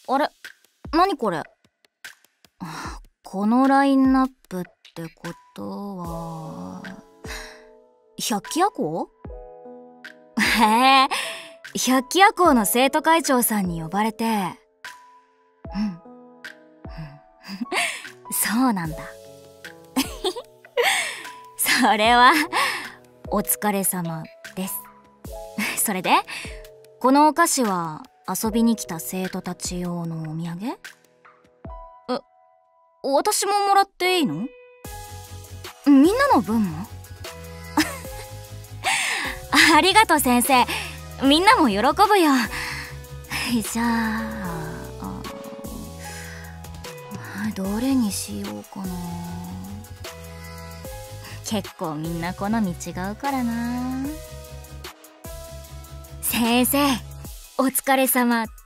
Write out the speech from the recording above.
あれ、何これ。このラインナップってことは、百鬼夜行？へえ、百鬼夜行の生徒会長さんに呼ばれて。そうなんだ。それはお疲れ様です。それでこのお菓子は遊びに来た生徒たち用のお土産？私ももらっていいの？みんなの分も？ありがとう先生。みんなも喜ぶよ。じゃあ、どれにしようかな。結構みんな好み違うからな。先生、お疲れ様